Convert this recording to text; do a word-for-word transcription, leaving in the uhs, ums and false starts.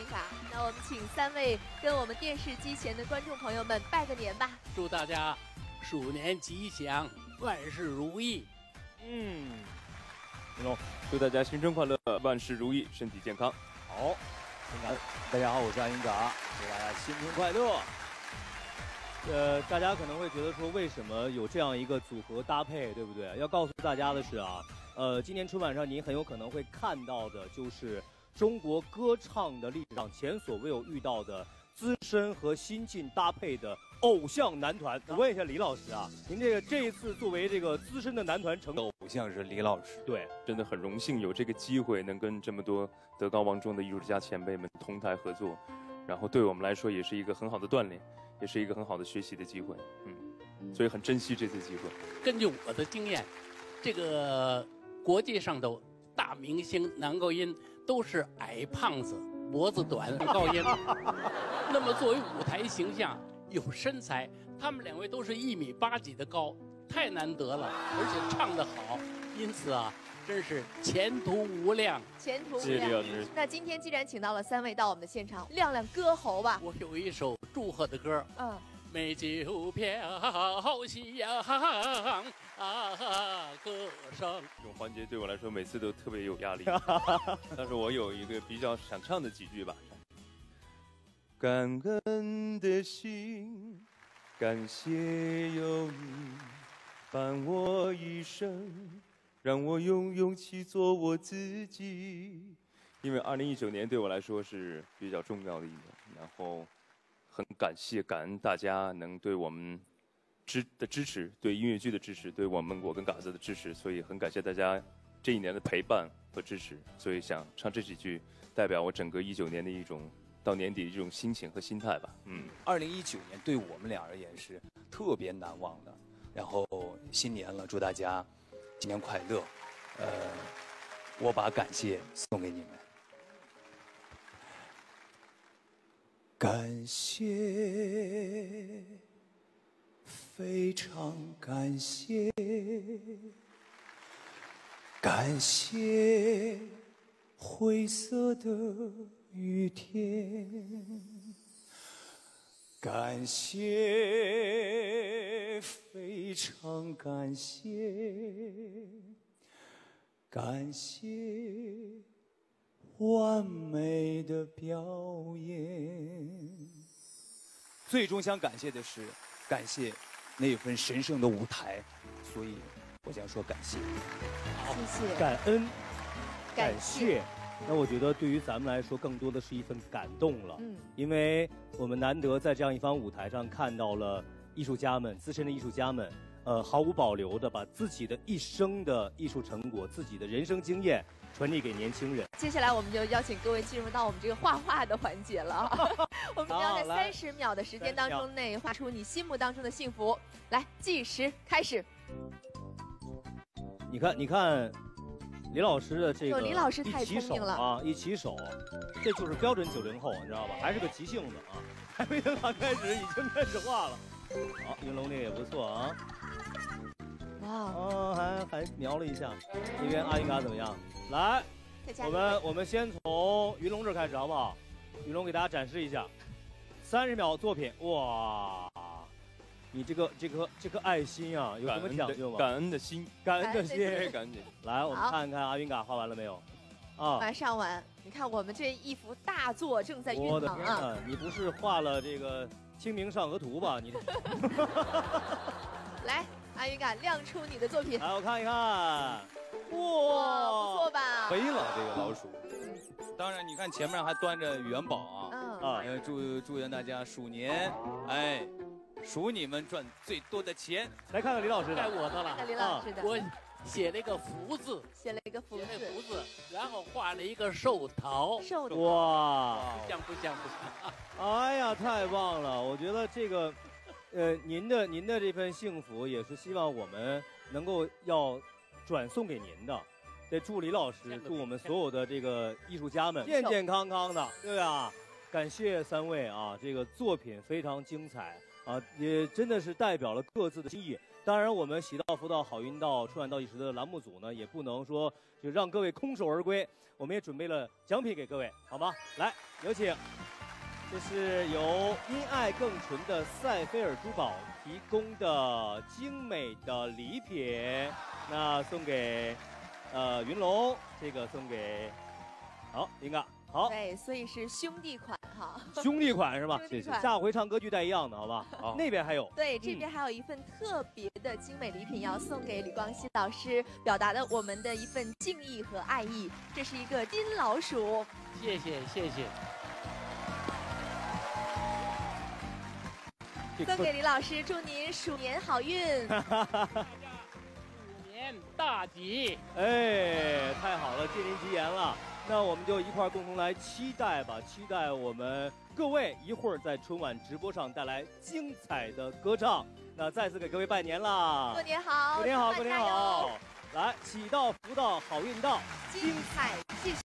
云嘎。那我们请三位跟我们电视机前的观众朋友们拜个年吧。 祝大家鼠年吉祥，万事如意。 嗯，龙，祝大家新春快乐，万事如意，身体健康。 好，大家好，我是安云嘎，祝大家新春快乐。 呃，大家可能会觉得说，为什么有这样一个组合搭配，对不对？要告诉大家的是啊，呃，今年春晚上您很有可能会看到的，就是中国歌唱的历史上前所未有遇到的资深和新晋搭配的偶像男团。我问一下李老师啊，您这个这一次作为这个资深的男团成偶像是李老师， 对， 真的很荣幸有这个机会能跟这么多德高望重的艺术家前辈们同台合作，然后对我们来说也是一个很好的锻炼。也是一个很好的学习的机会，嗯，所以很珍惜这次机会。 根据我的经验，这个国际上的大明星男高音都是矮胖子，脖子短高音。那么作为舞台形象有身材，他们两位都是一米八几的高，太难得了，而且唱得好，因此啊。真是前途无量， 前途无量。那今天既然请到了三位到我们的现场，亮亮歌喉吧。 我有一首祝贺的歌， 嗯， 美酒飘夕阳啊，歌声。 这种环节对我来说每次都特别有压力，但是我有一个比较想唱的几句吧。感恩的心，感谢有你伴我一生。让我用勇气做我自己，因为二零一九年对我来说是比较重要的一年，然后很感谢感恩大家能对我们支的支持，对音乐剧的支持，对我们我跟嘎子的支持，所以很感谢大家这一年的陪伴和支持，所以想唱这几句，代表我整个一九年的一种到年底的这种心情和心态吧。嗯， 二零一九年对我们俩而言是特别难忘的，然后新年了，祝大家新年快乐，呃，我把感谢送给你们，感谢，非常感谢，感谢灰色的雨天，感谢，非常感谢，感谢完美的表演。最终想感谢的是，感谢那份神圣的舞台，所以我想说感谢。 好，谢谢。 感恩， 感谢。 那我觉得对于咱们来说，更多的是一份感动了。 嗯， 因为我们难得在这样一方舞台上看到了艺术家们、资深的艺术家们，呃，毫无保留的把自己的一生的艺术成果、自己的人生经验传递给年轻人。 接下来我们就邀请各位进入到我们这个画画的环节了。我们要在三十秒的时间当中内画出你心目当中的幸福。来，计时开始。 你看，你看。李老师的这个李老师太聪明了啊！一起手，这就是标准九零后，你知道吧？还是个急性子啊！还没等他开始，已经开始画了。好，云龙这个也不错啊。 哇！ 啊，还还瞄了一下。那边阿云嘎怎么样？来，我们我们先从云龙这开始好不好？云龙给大家展示一下，三十秒作品，哇！你这个这颗这颗爱心啊，有什么讲究吗？ 感恩的心， 感恩的心， 感恩。 来，我们看看阿云嘎画完了没有？ 啊，马上完。你看我们这一幅大作正在酝酿啊！ 你不是画了这个《清明上河图》吧？你来，阿云嘎亮出你的作品。 来，我看一看。哇， 不错吧？ 飞了这个老鼠。当然，你看前面还端着元宝啊！ 嗯啊，祝祝愿大家鼠年，哎。数你们赚最多的钱。 来看看李老师的， 该我的了。 看李老师的， 我写了一个福字， 写了一个福字， 福字，然后画了一个寿桃。 寿桃， 哇， 不像不像不像。 哎呀，太棒了！我觉得这个，呃，您的您的这份幸福，也是希望我们能够要转送给您的。得祝李老师，祝我们所有的这个艺术家们健健康康的，对吧？感谢三位啊，这个作品非常精彩。啊，也真的是代表了各自的心意。 当然，我们喜到福到好运到春晚倒计时的栏目组呢，也不能说就让各位空手而归，我们也准备了奖品给各位，好吗？来，有请。这是由因爱更纯的赛菲尔珠宝提供的精美的礼品，那送给呃云龙，这个送给好林哥，好， 对，所以是兄弟款哈， 兄弟款是吧？ 谢谢。 下回唱歌具带一样的，好吧？好，那边还有， 对，这边还有一份特别的精美礼品要送给李光羲老师，表达的我们的一份敬意和爱意。这是一个金老鼠， 谢谢谢谢。 送给李老师，祝您鼠年好运， 鼠年大吉！ 哎，太好了，借您吉言了。那我们就一块共同来期待吧，期待我们各位一会儿在春晚直播上带来精彩的歌唱。那再次给各位拜年啦！ 过年好， 过年好，过年好！来，喜到福到好运到， 精彩继续。